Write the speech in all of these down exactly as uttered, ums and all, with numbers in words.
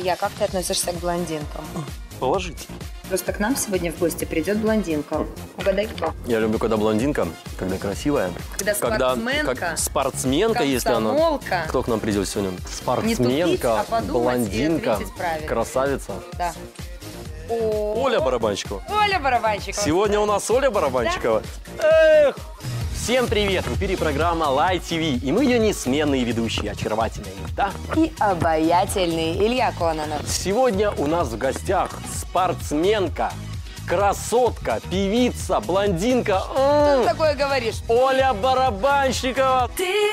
Илья, как ты относишься к блондинкам? Положительно. Просто к нам сегодня в гости придет блондинка. Угадай, кто? Я люблю, когда блондинка, когда красивая. Когда спортсменка. Когда, как спортсменка, если она. Кто к нам придет сегодня? Спортсменка, не тупить, а подумать блондинка, и красавица. Да. Оля Барабанщикова. Оля Барабанщикова. Сегодня у нас Оля Барабанщикова. Да? Эх! Всем привет! В эфире программа Light ти ви. И мы ее несменные ведущие, очаровательные Вита и обаятельный Илья Кононов. Сегодня у нас в гостях спортсменка, красотка, певица, блондинка. Что ты такое говоришь? Оля Барабанщикова. Ты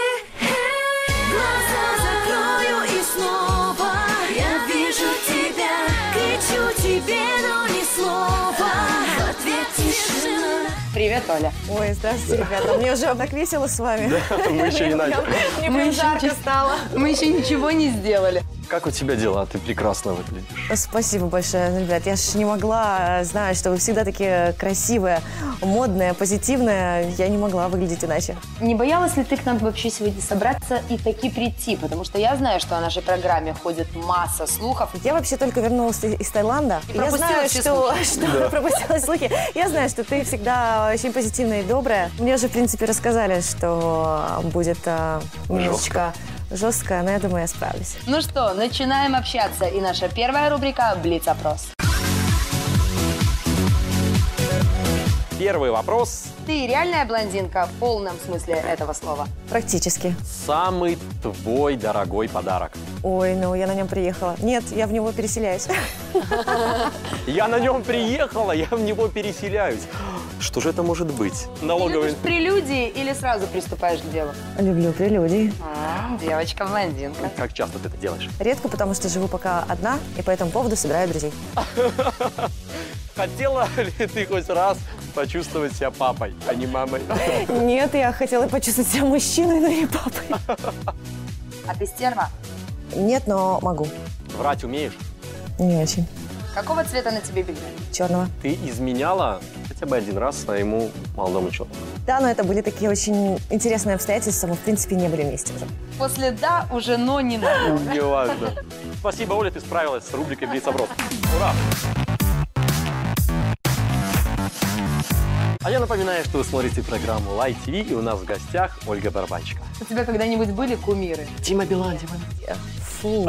глаза закрою и снова я вижу тебя, кричу тебе, но ни слова, в ответ тишина. Привет, Оля. Ой, здравствуйте, ребята. Мне уже так весело с вами. Да, мы еще не начали. Мне прям жарко стало. Мы еще ничего не сделали. Как у тебя дела? Ты прекрасно выглядишь. Спасибо большое, ребят. Я ж не могла знать, что вы всегда такие красивые, модные, позитивные. Я не могла выглядеть иначе. Не боялась ли ты к нам вообще сегодня собраться и таки прийти? Потому что я знаю, что о нашей программе ходит масса слухов. Я вообще только вернулась из Таиланда. И я знаю, что, что да. пропустила слухи. Я знаю, что ты всегда очень позитивная и добрая. Мне уже, в принципе, рассказали, что будет а, немножечко жестко, но я думаю, я справлюсь. Ну что, начинаем общаться. И наша первая рубрика «Блиц-опрос». Первый вопрос. Ты реальная блондинка в полном смысле этого слова? Практически. Самый твой дорогой подарок? Ой, ну я на нем приехала. Нет, я в него переселяюсь. Я на нем приехала, я в него переселяюсь. Что же это может быть? Налоговый. Ты любишь прелюдии или сразу приступаешь к делу? Люблю прелюдии. А, девочка-блондинка. Как часто ты это делаешь? Редко, потому что живу пока одна, и по этому поводу собираю друзей. Хотела ли ты хоть раз почувствовать себя папой, а не мамой? Нет, я хотела почувствовать себя мужчиной, но не папой. А ты стерва? Нет, но могу. Врать умеешь? Не очень. Какого цвета на тебе белье? Черного. Ты изменяла хотя бы один раз своему молодому человеку? Да, но это были такие очень интересные обстоятельства. Мы, в принципе, не были вместе уже. После «да» уже «но» не надо. Не важно. Спасибо, Оля, ты справилась с рубрикой «Блиц-опрос». Ура! А я напоминаю, что вы смотрите программу Light ти ви, и у нас в гостях Ольга Барабанщикова. У тебя когда-нибудь были кумиры? Дима Билан, Дима Билан. Фу.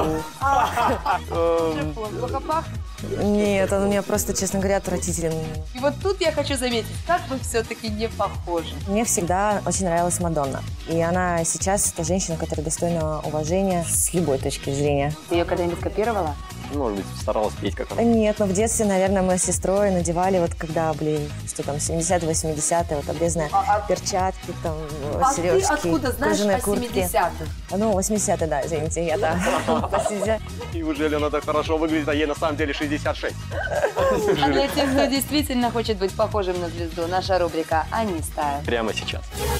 Плохо пахнет? Нет, он у меня просто, честно говоря, отвратителен. И вот тут я хочу заметить, как вы все-таки не похожи. Мне всегда очень нравилась Мадонна. И она сейчас та женщина, которая достойна уважения с любой точки зрения. Ты ее когда-нибудь копировала? Может быть, старалась петь как она. Нет, но в детстве, наверное, мы с сестрой надевали, вот когда были, что там, семидесятые, восьмидесятые, вот обрезанные А, а- перчатки, там, А сережки, ты откуда знаешь кожаные о куртки. семидесятых? Ну, восьмидесятые, да, извините, я там по Неужели она так хорошо выглядит, а ей на самом деле шестьдесят шесть? А для тех, кто действительно хочет быть похожим на звезду, наша рубрика «Они стайл». Прямо сейчас.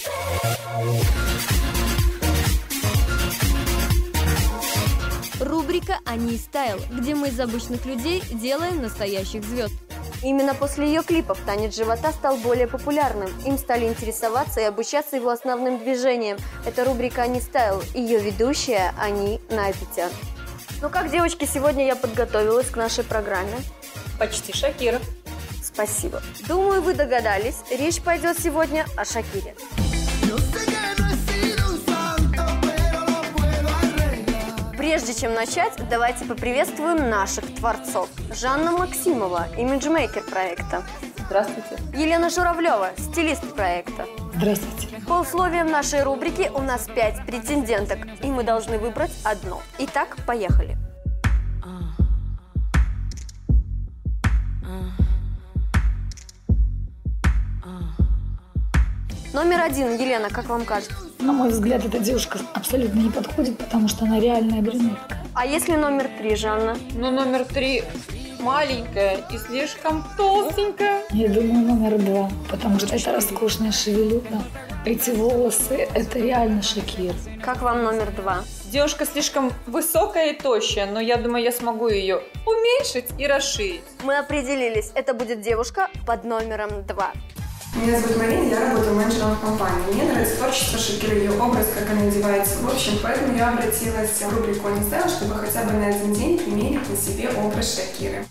Рубрика «Они стайл», где мы из обычных людей делаем настоящих звезд. Именно после ее клипов танец живота стал более популярным. Им стали интересоваться и обучаться его основным движениям. Это рубрика «Они стайл», ее ведущая Ани Найпетян. Ну как, девочки, сегодня я подготовилась к нашей программе. Почти Шакира. Спасибо. Думаю, вы догадались, речь пойдет сегодня о Шакире. Прежде чем начать, давайте поприветствуем наших творцов. Жанна Максимова, имиджмейкер проекта. Здравствуйте. Елена Журавлева, стилист проекта. Здравствуйте. По условиям нашей рубрики у нас пять претенденток, и мы должны выбрать одну. Итак, поехали. Номер один, Елена, как вам кажется? На мой взгляд, эта девушка абсолютно не подходит, потому что она реальная брюнетка. А если номер три, Жанна? Ну, номер три маленькая и слишком толстенькая. Я думаю, номер два, потому что это роскошная шевелюра, эти волосы, это реально Шакира. Как вам номер два? Девушка слишком высокая и тощая, но я думаю, я смогу ее уменьшить и расширить. Мы определились, это будет девушка под номером два. Меня зовут Марина, я работаю менеджером в компании. Мне нравится творчество Шакиры, ее образ, как она одевается. В общем, поэтому я обратилась в рубрику «Они Style», чтобы хотя бы на один день примерить на себе образ Шакиры.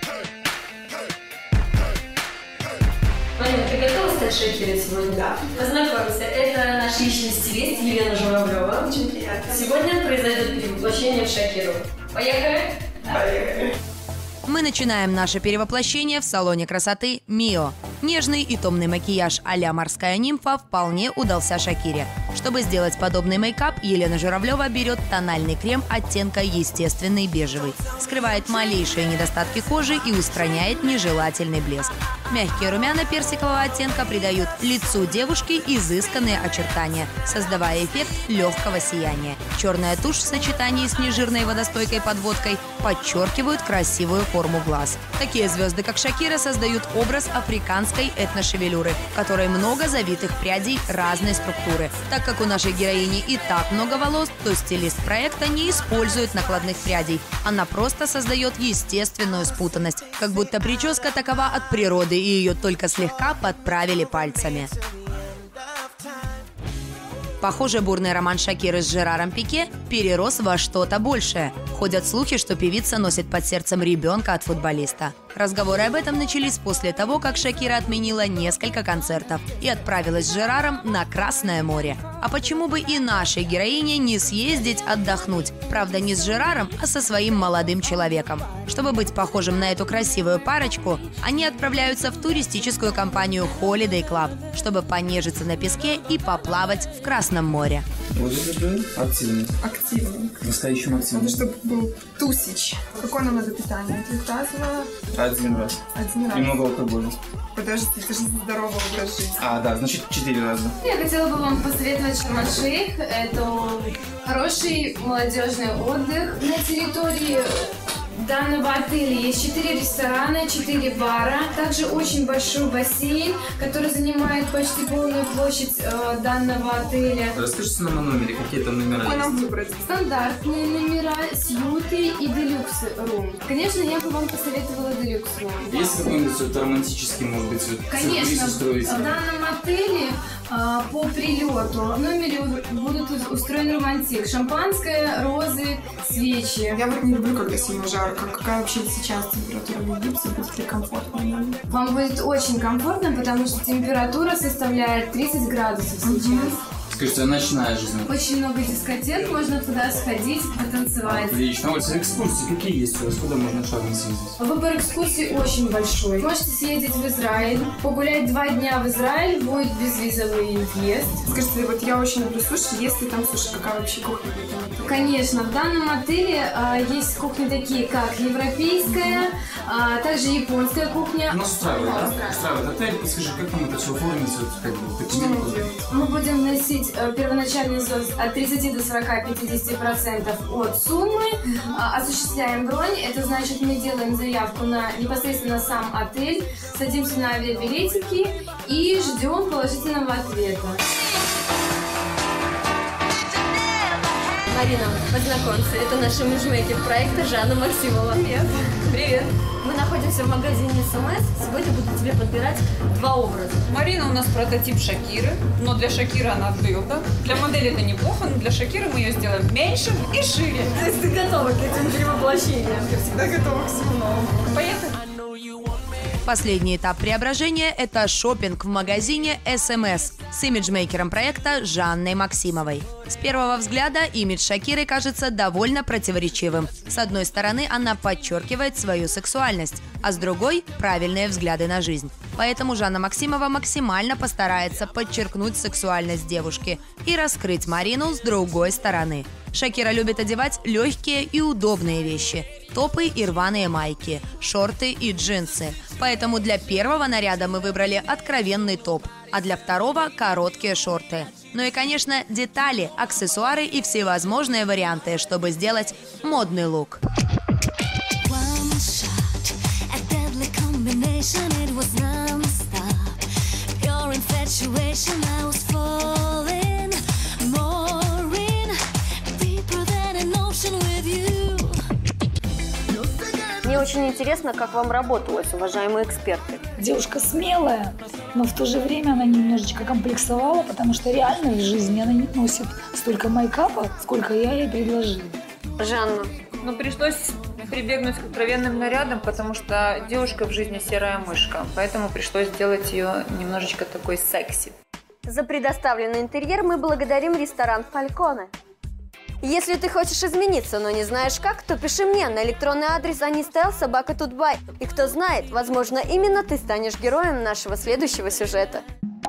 Марина, ты готова стать Шакирой сегодня? Да. Познакомься, это наш личный стилист Елена Журавлева. Очень приятно. Сегодня произойдет перевоплощение в Шакиру. Поехали? Поехали. Мы начинаем наше перевоплощение в салоне красоты «Мио». Нежный и томный макияж а-ля морская нимфа вполне удался Шакире. Чтобы сделать подобный мейкап, Елена Журавлева берет тональный крем оттенка естественный бежевый, скрывает малейшие недостатки кожи и устраняет нежелательный блеск. Мягкие румяна персикового оттенка придают лицу девушки изысканные очертания, создавая эффект легкого сияния. Черная тушь в сочетании с нежирной водостойкой подводкой подчеркивают красивую форму глаз. Такие звезды, как Шакира, создают образ африканской этношевелюры, в которой много завитых прядей разной структуры. Так как у нашей героини и так много волос, то стилист проекта не использует накладных прядей. Она просто создает естественную спутанность, как будто прическа такова от природы, и ее только слегка подправили пальцами. Похоже, бурный роман Шакиры с Жераром Пике перерос во что-то большее. Ходят слухи, что певица носит под сердцем ребенка от футболиста. Разговоры об этом начались после того, как Шакира отменила несколько концертов и отправилась с Жераром на Красное море. А почему бы и нашей героине не съездить отдохнуть? Правда, не с Жераром, а со своим молодым человеком. Чтобы быть похожим на эту красивую парочку, они отправляются в туристическую компанию Holiday Club, чтобы понежиться на песке и поплавать в Красном море. Вот это активный. Активный. Настоящим активным. Надо, чтобы был тусич. Какое нам надо питание? Трехразовое? Один раз. Один раз. И много алкоголя. Подожди, это же здоровый образ жизни. А, да, значит четыре раза. Я хотела бы вам посоветовать Шарм-эль-Шейх. Это хороший молодежный отдых. На территории данного отеля есть четыре ресторана, четыре бара. Также очень большой бассейн, который занимает почти полную площадь э, данного отеля. Расскажите нам о номере, какие там номера Какой нам есть? выбрать? Стандартные номера, сьюты и делюкс рум. Конечно, я бы вам посоветовала делюкс рум. Есть какой-нибудь вот романтический, может быть, вот Конечно, сюрприз устроить? в данном отеле а, по прилету в номере будут устроен романтик. Шампанское, розы, свечи. Я вот не люблю, когда сильно жарко. Какая вообще сейчас температура в Египте? Будет ли комфортно? Вам будет очень комфортно, потому что температура составляет тридцать градусов сейчас. Скажите, а ночная жизнь? Очень много дискотек, можно туда сходить, потанцевать. Отлично. Оль, экскурсии какие есть у вас? Куда можно шагом съездить? Выбор экскурсий очень большой. Можете съездить в Израиль, погулять два дня в Израиль, будет безвизовый въезд. Скажите, вот я очень люблю суши. Есть ли там суши? Какая вообще кухня в этом отеле? Конечно, в данном отеле а, есть кухни такие, как европейская, а, также японская кухня. Нас устраивает, Да, да? устраивает. Устраивает отель. И скажи, как нам это все оформить? Вот, как бы, документы? Мы будем носить э, первоначальный взнос от тридцати до сорока-пятидесяти процентов от суммы, а, осуществляем бронь, это значит, мы делаем заявку на непосредственно сам отель, садимся на авиабилетики и ждем положительного ответа. Марина, познакомься, это наша имиджмейкер проекта Жанна Максимова. Привет. Привет. Мы находимся в магазине эс эм эс. Сегодня буду тебе подбирать два образа. Марина у нас прототип Шакиры, но для Шакиры она отбилда. Для модели это неплохо, но для Шакиры мы ее сделаем меньше и шире. То есть ты готова к этим перевоплощениям? Я всегда готова к всему новому. Поехали. Последний этап преображения – это шопинг в магазине эс эм эс с имиджмейкером проекта Жанной Максимовой. С первого взгляда имидж Шакиры кажется довольно противоречивым. С одной стороны, она подчеркивает свою сексуальность, а с другой – правильные взгляды на жизнь. Поэтому Жанна Максимова максимально постарается подчеркнуть сексуальность девушки и раскрыть Марину с другой стороны. Шакира любит одевать легкие и удобные вещи – топы и рваные майки, шорты и джинсы. Поэтому для первого наряда мы выбрали откровенный топ, а для второго – короткие шорты. Ну и, конечно, детали, аксессуары и всевозможные варианты, чтобы сделать модный лук. Мне очень интересно, как вам работалось, уважаемые эксперты. девушка смелая, но в то же время она немножечко комплексовала, потому что реально в жизни она не носит столько мейкапа, сколько я ей предложила. Жанна. Ну, пришлось прибегнуть к откровенным нарядам, потому что девушка в жизни серая мышка, поэтому пришлось сделать ее немножечко такой секси. За предоставленный интерьер мы благодарим ресторан «Фальконе». Если ты хочешь измениться, но не знаешь как, то пиши мне на электронный адрес анистайл собака тутбай. И кто знает, возможно, именно ты станешь героем нашего следующего сюжета.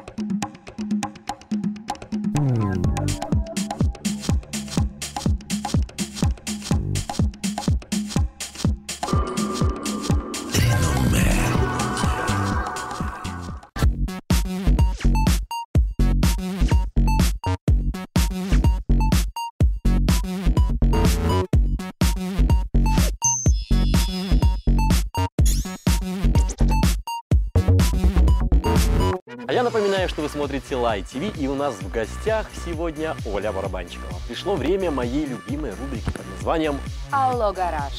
А я напоминаю, что вы смотрите Лайт ТВ, и у нас в гостях сегодня Оля Барабанщикова. Пришло время моей любимой рубрики под названием «Алло, гараж».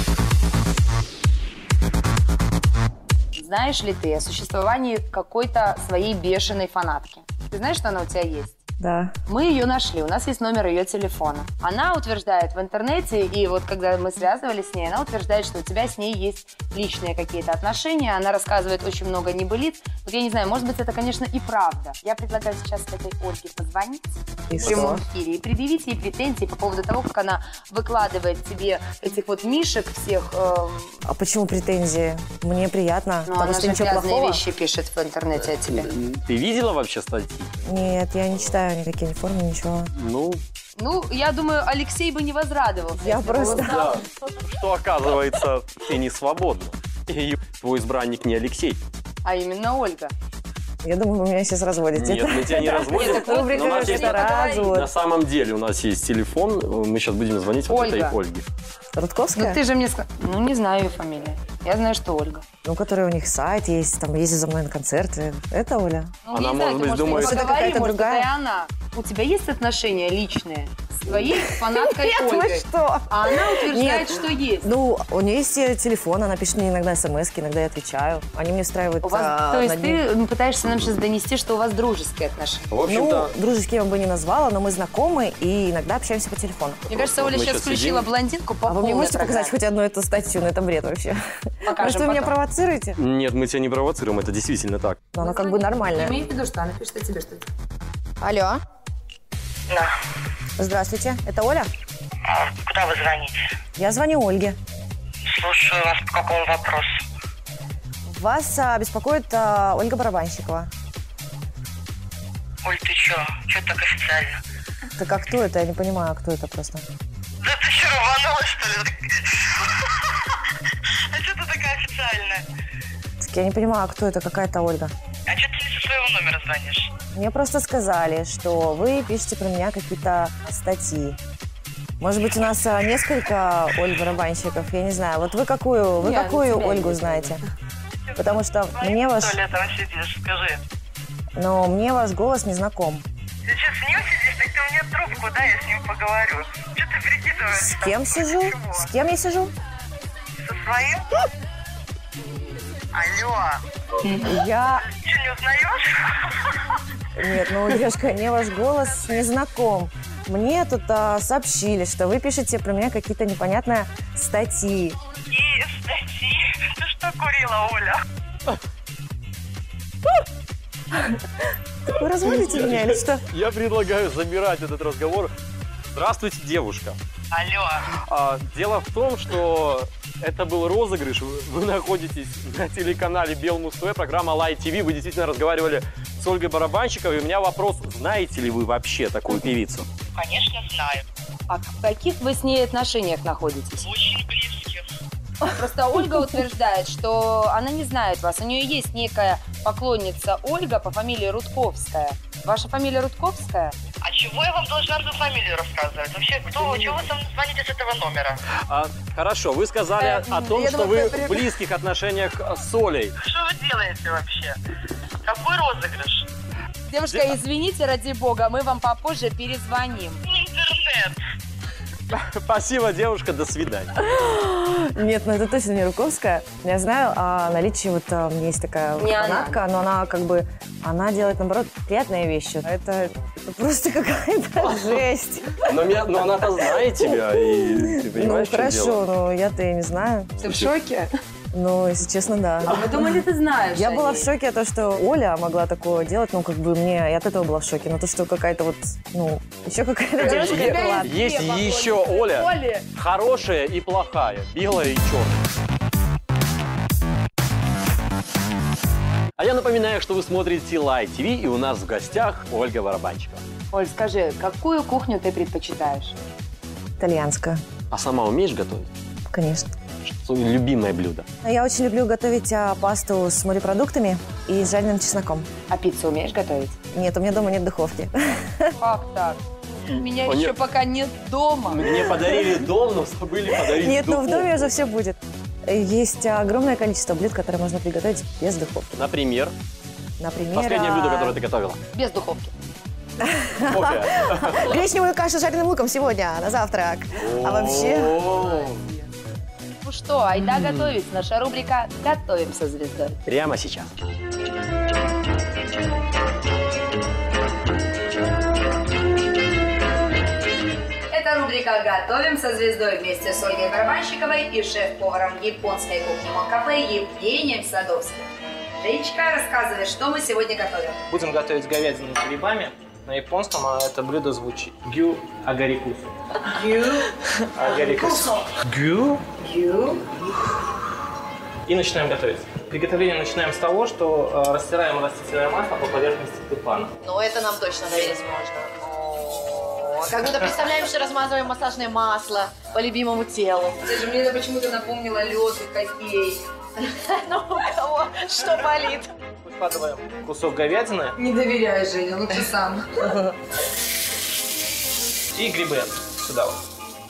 Знаешь ли ты о существовании какой-то своей бешеной фанатки? Ты знаешь, что она у тебя есть? Да. Мы ее нашли, у нас есть номер ее телефона. Она утверждает в интернете, и вот когда мы связывались с ней, она утверждает, что у тебя с ней есть личные какие-то отношения. Она рассказывает очень много небылиц. Вот я не знаю, может быть, это, конечно, и правда. Я предлагаю сейчас этой Ольге позвонить и в прямом эфире и предъявить ей претензии по поводу того, как она выкладывает тебе этих вот мишек всех. Эм... А почему претензии? Мне приятно, Ну, потому она что же ничего грязные плохого. вещи пишет в интернете о тебе. Ты видела вообще статьи? Нет, я не читаю никакие формы, ничего. Ну, Ну, я думаю, Алексей бы не возрадовался. Я если бы просто- узнал. да. Что оказывается, ты не свободна. И твой избранник не Алексей. А именно Ольга. Я думаю, вы меня сейчас разводите. Нет, мы тебя не разводим. Нет, так Рубрика Но у нас есть- «Это развод». На самом деле у нас есть телефон, мы сейчас будем звонить вот Ольга. этой Ольге. Рудковская? Ну, ты же мне сказал. Ну, не знаю ее фамилию. Я знаю, что Ольга. Ну, который у них сайт есть, там ездит за мной на концерты. Это Оля? Ну, Она, не знаю, может ты, быть, может, думает- не Это поговори, какая-то может, другая? это и она. У тебя есть отношения личные с твоей фанаткой Нет, вы Ольгой? что? А она утверждает, Нет. что есть. Ну, у нее есть э, телефон, она пишет мне иногда смс-ки, иногда я отвечаю. Они мне устраивают У вас, а, то есть на дню. ты пытаешься нам сейчас донести, что у вас дружеские отношения. В общем-то, Ну, дружеским я бы не назвала, но мы знакомы и иногда общаемся по телефону. Мне кажется, вот Оля мы сейчас щас включила сидим. блондинку по А вы мне полной можете показать программе. хоть одну эту статью? Ну, это бред вообще. Покажем Может, вы меня потом. провоцируете? нет, мы тебя не провоцируем, это действительно так. Но она как бы нормальная. Имей в виду, что она пишет о тебе что-то. Алло. Да. Здравствуйте, это Оля? А куда вы звоните? Я звоню Ольге. Слушаю вас по какому вопросу. Вас а, беспокоит а, Ольга Барабанщикова. Оль, ты чё? Чё так официально? Так а кто это? Я не понимаю, кто это просто. Да ты чё, рванулась, что ли? А чё ты такая официальная? Так я не понимаю, кто это, какая-то Ольга. А чё ты не со своего номера звонишь? Мне просто сказали, что вы пишете про меня какие-то статьи. Может быть, у нас а, несколько Оль Барабанщиков, я не знаю. Вот вы какую, вы Я какую тебя Ольгу не знаете? Потому что мне ваш, В туалетом сидишь, скажи. но мне ваш голос не знаком. Ты что, с ним сидишь? Так ты мне трубку, да, я с ним поговорю. Чё ты прикидываешь? С кем сижу? С кем я сижу? Со своим? Алло. Я... Чё, не узнаешь? Нет, ну, девушка, мне ваш голос не знаком. Мне тут а, сообщили, что вы пишете про меня какие-то непонятные статьи. Какие статьи? Ты что курила, Оля? Так вы разводите меня или что? Я предлагаю забирать этот разговор. Здравствуйте, девушка. Алло. А, дело в том, что это был розыгрыш. Вы, вы находитесь на телеканале Белмуз ТВ, программа Лайт ТВ. Вы действительно разговаривали с Ольгой Барабанщиковой. И у меня вопрос, знаете ли вы вообще такую певицу? Конечно, знаю. А в каких вы с ней отношениях находитесь? Очень близких. Просто Ольга утверждает, что она не знает вас. У нее есть некая поклонница Ольга по фамилии Рудковская. Ваша фамилия Рудковская? А чего я вам должна свою фамилию рассказывать? Вообще, кто, чего вы со мной звоните с этого номера? А, хорошо, вы сказали Э, о том, я что думаю, вы при- в близких отношениях с Олей. Что вы делаете вообще? Какой розыгрыш? Девушка, извините, ради бога, мы вам попозже перезвоним. Интернет. Спасибо, девушка, до свидания. Нет, ну это точно не Руковская. Я знаю о наличии, вот а, у меня есть такая Не фанатка, но она как бы, она делает, наоборот, приятные вещи. Это, это просто какая-то жесть. Но, меня, но она-то знает тебя, и ты понимаешь, Ну хорошо, но я-то и не знаю. Ты в шоке? Ну, если честно, да. А мы думали, ты знаешь. Я о была ней. в шоке от того, что Оля могла такое делать, ну, как бы мне, я от этого была в шоке. Но то, что какая-то вот, ну, еще какая-то девушка, это ладно. Есть еще Оля, Оля. хорошая и плохая, белая и черная. А я напоминаю, что вы смотрите Light ти ви, и у нас в гостях Ольга Барабанщикова. Оль, скажи, какую кухню ты предпочитаешь? Итальянская, А сама умеешь готовить? конечно. Что любимое блюдо? Я очень люблю готовить а, пасту с морепродуктами и с жареным чесноком. А пиццу умеешь готовить? Нет, у меня дома нет духовки. Как так? У меня О, еще нет. пока нет дома. Мне подарили дом, но забыли подарить Нет, но в духовку. доме уже все будет. Есть огромное количество блюд, которые можно приготовить без духовки. Например, Например, последнее а, блюдо, которое ты готовила. Без духовки. Кофе. гречневую кашу с жареным луком сегодня на завтрак. А вообще... О, Ну что, айда готовить. Наша рубрика «Готовим со звездой». прямо сейчас. Это рубрика «Готовим со звездой» вместе с Ольгой Барабанщиковой и шеф-поваром японской кухни Монкафе Евгением Садовским. Женечка, рассказывай, что мы сегодня готовим. Будем готовить говядину с грибами. На японском это блюдо звучит гю агарикусу. Гю. Агарикусу. Гю. Гю. И начинаем готовить. Приготовление начинаем с того, что э, растираем растительное масло по поверхности тефана. Ну, это нам точно доверить можно. О, как будто представляем, что размазываем массажное масло по любимому телу. Даже мне это почему-то напомнило лед и хоккей. Ну, у кого что болит? Выкладываем кусок говядины Не доверяй, Женя, лучше сам. и грибы сюда вот.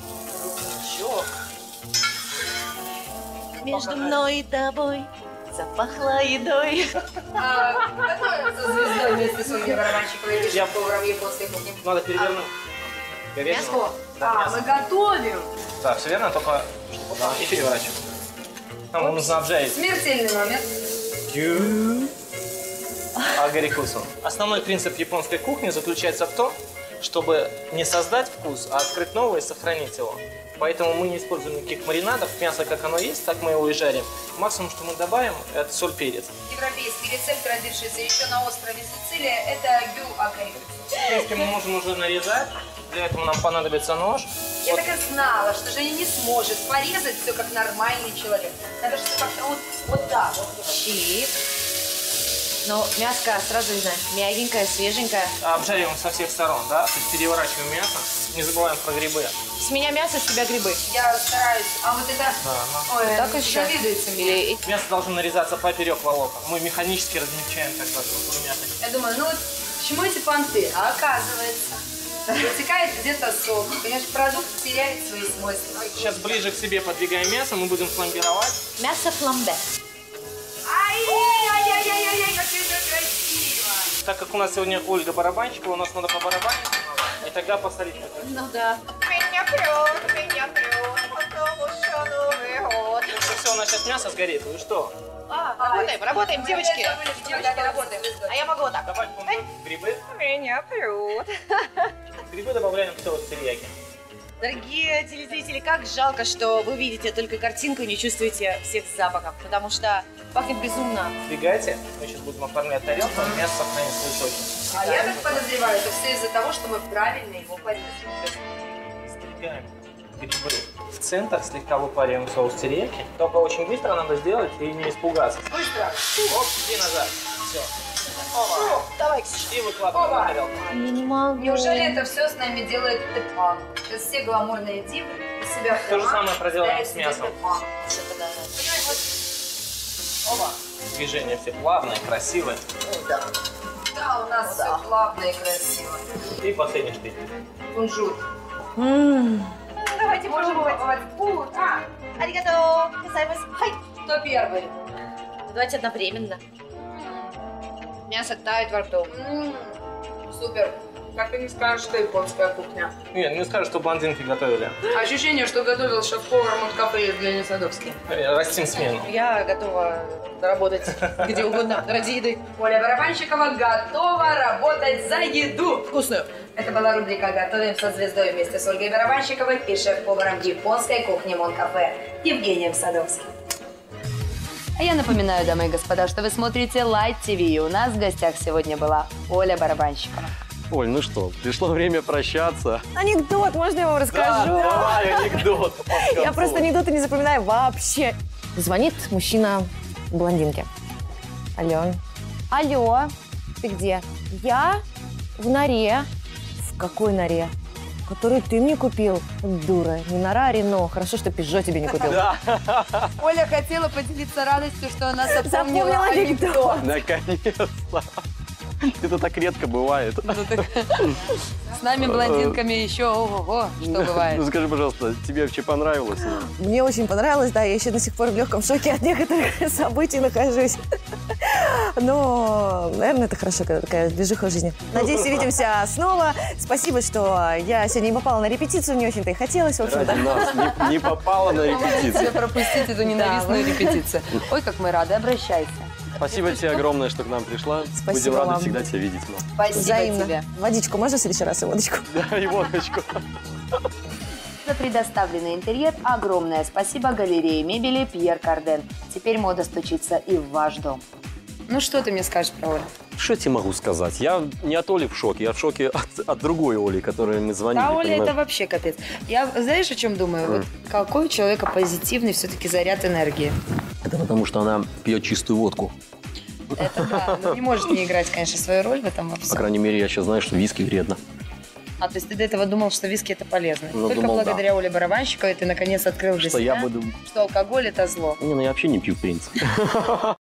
Между мной и тобой запахло едой. А, готовим со звездой вместе с Ольгой Барабанщиковой и шеф-поваром японской кухни. Надо перевернуть говядину. Мяско? Да, А, мясо. мы готовим. Да, все верно, только да, и переворачиваем. Нам нужно обжарить. Смертельный номер. Гю. Агарикусу. Основной принцип японской кухни заключается в том, чтобы не создать вкус, а открыть новый и сохранить его. Поэтому мы не используем никаких маринадов. Мясо, как оно есть, так мы его и жарим. Максимум, что мы добавим, это соль, перец. Европейский рецепт, родившийся еще на острове Сицилия, это гю агарикусу. В принципе, мы можем уже нарезать. Для этого нам понадобится нож. Я Вот. так и знала, что Женя не сможет порезать все как нормальный человек. Надо же как-то вот, вот так вот. Щип. Ну, мяско, сразу видно, мягенькое, свеженькое. Обжариваем со всех сторон, да? То есть переворачиваем мясо. Не забываем про грибы. С меня мясо, с тебя грибы. Я стараюсь. А вот это... Да, ну. Ой, Так еще? завидуется мне. Мясо должно нарезаться поперек волокон. Мы механически размягчаем как бы структуру мяса. Я думаю, ну вот к чему эти понты? А оказывается, вытекает где-то сок. Понимаешь, продукт теряет свои свойства. Сейчас ближе к себе подвигаем мясо, мы будем фламбировать. Мясо фламбе. Ай-яй-яй-яй-яй, как это красиво! Так как у нас сегодня Ольга Барабанщикова, у нас надо побарабанить и тогда посолить. Ну да. Меня прет, меня прет, потому что Новый год. Лучше всего у нас сейчас мясо сгорит, вы что? А, работаем, работаем, девочки. Девочки, работаем. А я могу вот так. Давай грибы. Меня прет. Грибы добавляем в соус терияки. Дорогие телезрители, как жалко, что вы видите только картинку и не чувствуете всех запахов, потому что пахнет безумно. Сдвигайте, мы сейчас будем оформлять тарелку, мясо сохранит свои соки. А я так подозреваю, это все из-за того, что мы правильно его порезали. Сдвигаем грибы в центр, слегка выпариваем соус терияки. Только очень быстро надо сделать и не испугаться. Быстро. Оп, и назад. Все. Оба. Давай, Ксюша. И выкладываем Оба. на тарелку. Я не могу. Неужели это все с нами делает Тепан? Сейчас все гламурные дивы из себя То же самое проделаем с мясом. Понимаешь, вот... Оба. Движения все плавные, красивые. Да. Да, у нас все плавно и красиво. И последний штык. Кунжут. Давайте пробовать. Фу, а, Аригато, гозаимас. Хай. кто первый? Давайте одновременно. Мясо тает во рту. М, Супер. Так и не скажешь, что японская кухня. Нет, не скажу, что блондинки готовили. Ощущение, что готовил шеф-повар Монкафе для Несадовски. Растим смену. Я готова работать где угодно ради еды. Оля Барабанщикова готова работать за еду. Вкусную. Это была рубрика «Готовим со звездой» вместе с Ольгой Барабанщиковой и шеф-поваром японской кухни Монкафе Евгением Садовским. А я напоминаю, дамы и господа, что вы смотрите Light ти ви. И у нас в гостях сегодня была Оля Барабанщикова. Оль, ну что, пришло время прощаться. Анекдот, можно я вам расскажу? Да, давай анекдот. Я просто анекдоты не запоминаю вообще. Звонит мужчина блондинке. Алло. Алло, ты где? Я в норе. В какой норе? Которую ты мне купил. Дура, не нора, а Рено. Хорошо, что Пежо тебе не купил. Да. Оля хотела поделиться радостью, что она запомнила Запомнила анекдот. анекдот. Наконец-то. Это так редко бывает. С нами, блондинками, еще ого-го, что бывает. Ну скажи, пожалуйста, тебе вообще понравилось? Мне очень понравилось, да, я еще до сих пор в легком шоке от некоторых событий нахожусь. Но, наверное, это хорошо, когда такая движуха в жизни. Надеюсь, увидимся снова. Спасибо, что я сегодня не попала на репетицию, не очень-то и хотелось, в общем-то. Ради нас не, не попала на репетицию. Тебе пропустить эту ненавистную репетицию. Ой, как мы рады, обращайся. Спасибо тебе огромное, что к нам пришла. Спасибо Будем рады вам. всегда тебя видеть. Но. Спасибо Взаимно. тебе. Водичку можно в следующий раз и водочку? Да, и водочку. За предоставленный интерьер огромное спасибо галерее мебели Пьер Карден. Теперь мода стучится и в ваш дом. Ну что ты мне скажешь про Олю? Что я тебе могу сказать? Я не от Оли в шоке, я в шоке от, от другой Оли, которой мы звонили. Да, Оля, понимаешь? это вообще капец. Я, знаешь, о чем думаю? Mm. Вот какой у человека позитивный все-таки заряд энергии. Это потому, что она пьет чистую водку. Это да, но не может не играть, конечно, свою роль в этом во По всем. крайней мере, я сейчас знаю, что виски вредно. А, то есть ты до этого думал, что виски это полезно? Ну, Только думал, благодаря Оле Барабанщиковой ты наконец открыл для Что себя, я буду... что алкоголь это зло. Не, ну я вообще не пью, в принципе.